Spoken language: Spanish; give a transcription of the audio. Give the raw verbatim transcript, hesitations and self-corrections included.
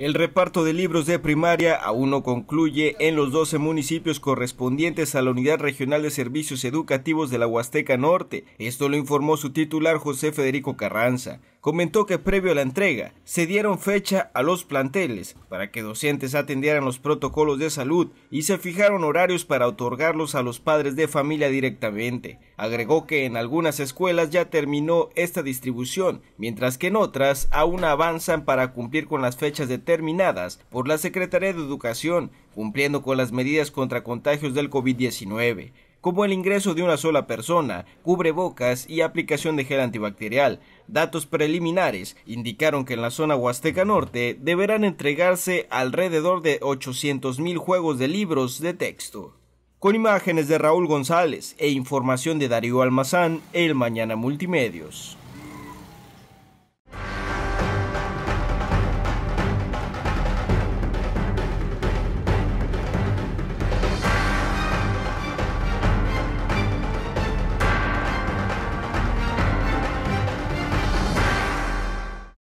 El reparto de libros de primaria aún no concluye en los doce municipios correspondientes a la Unidad Regional de Servicios Educativos de la Huasteca Norte. Esto lo informó su titular José Federico Carranza. Comentó que previo a la entrega se dieron fecha a los planteles para que docentes atendieran los protocolos de salud y se fijaron horarios para otorgarlos a los padres de familia directamente. Agregó que en algunas escuelas ya terminó esta distribución, mientras que en otras aún avanzan para cumplir con las fechas determinadas por la Secretaría de Educación, cumpliendo con las medidas contra contagios del COVID diecinueve, como el ingreso de una sola persona, cubrebocas y aplicación de gel antibacterial. Datos preliminares indicaron que en la zona Huasteca Norte deberán entregarse alrededor de ochocientos mil juegos de libros de texto. Con imágenes de Raúl González e información de Darío Almazán, El Mañana Multimedios.